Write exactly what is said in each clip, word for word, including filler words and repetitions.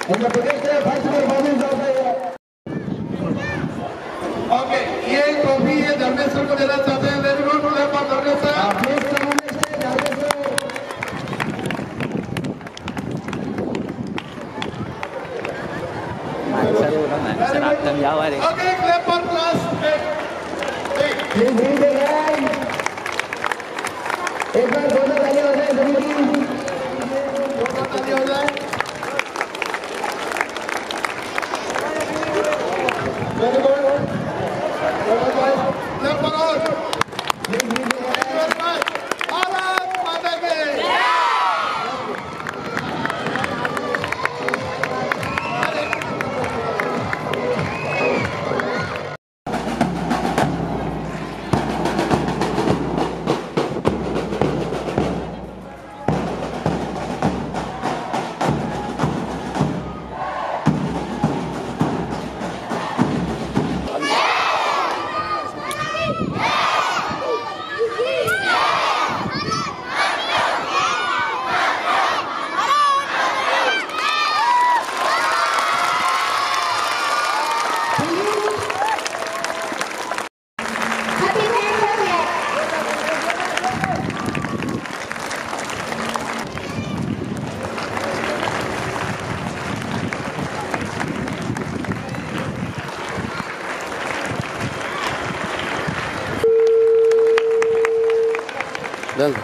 उनका प्रदेश से first performance होता है। ओके, ये ट्रॉफी ये धर्मेश्वर को देना चाहते हैं। Very good for Dharmeshwar. Okay, clap for class एक बार दोनों ताली हो जाए, जरूरी दोनों ताली हो जाए। Very good, clap for all. Bharat Mata की जल्द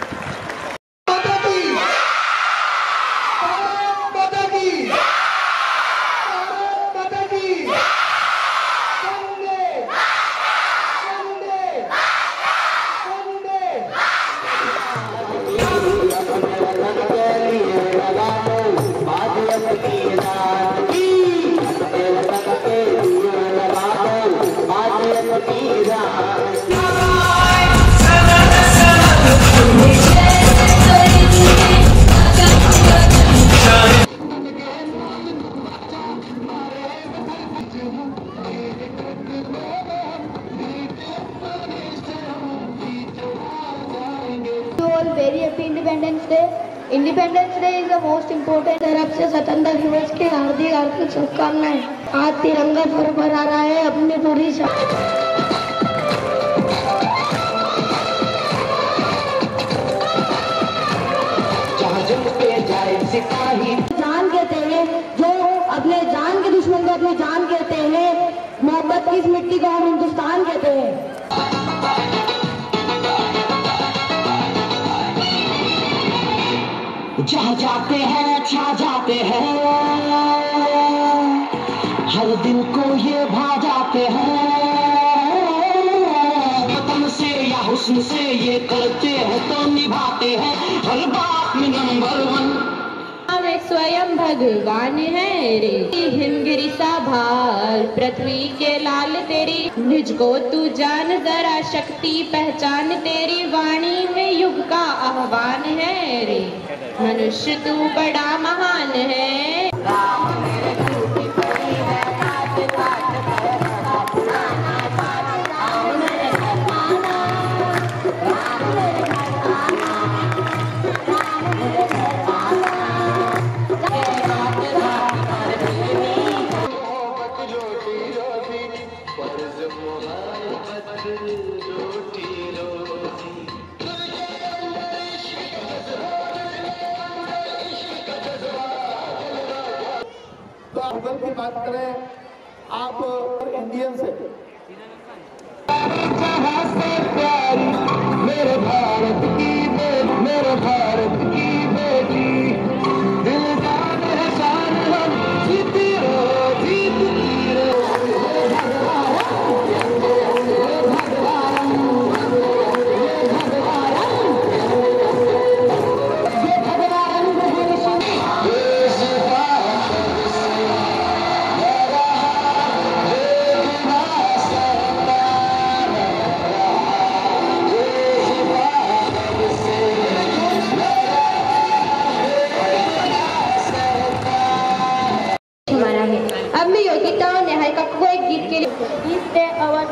Very happy Independence Day. Independence Day is the most important. तरफ से स्वतंत्रता दिवस की हार्दिक हार्दिक शुभकामनाएं। आज तिरंगा फहरा रहा है अपनी पूरी सिपाही जान कहते हैं, जो अपने जान के दुश्मन को अपनी जान कहते हैं। मोहब्बत की इस मिट्टी को हम हिंदुस्तान कहते हैं। जहाँ जाते हैं छा जाते हैं, हर दिल को ये भा जाते हैं। वतन से या हुस्न से ये करते हैं तो निभाते हैं हर बात में नंबर वन। हमें स्वयं भगवान है रे, हिमगिरी सा भाल पृथ्वी के लाल तेरी। निज को तू जान जरा शक्ति पहचान, तेरी वाणी में युग का आह्वान है रे। मनुष्य तू बड़ा महान है। गूगल की बात करें आप इंडियन से, मेरे भारत की बेटी, मेरे भारत की बेटी, दिल जान है शान हम, जीती रहो जीतती रहो। अब मैं योगिता और निहारिका को एक गीत के लिए आवाज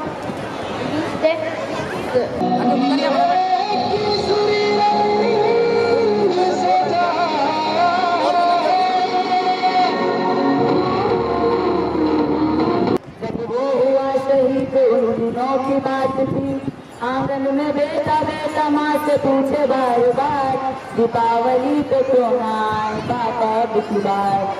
दिनों की बात थी, आंगन में बेटा बेटा माँ से पूछे बार बार, दीपावली पे क्यों ना आए पापा अब की बार।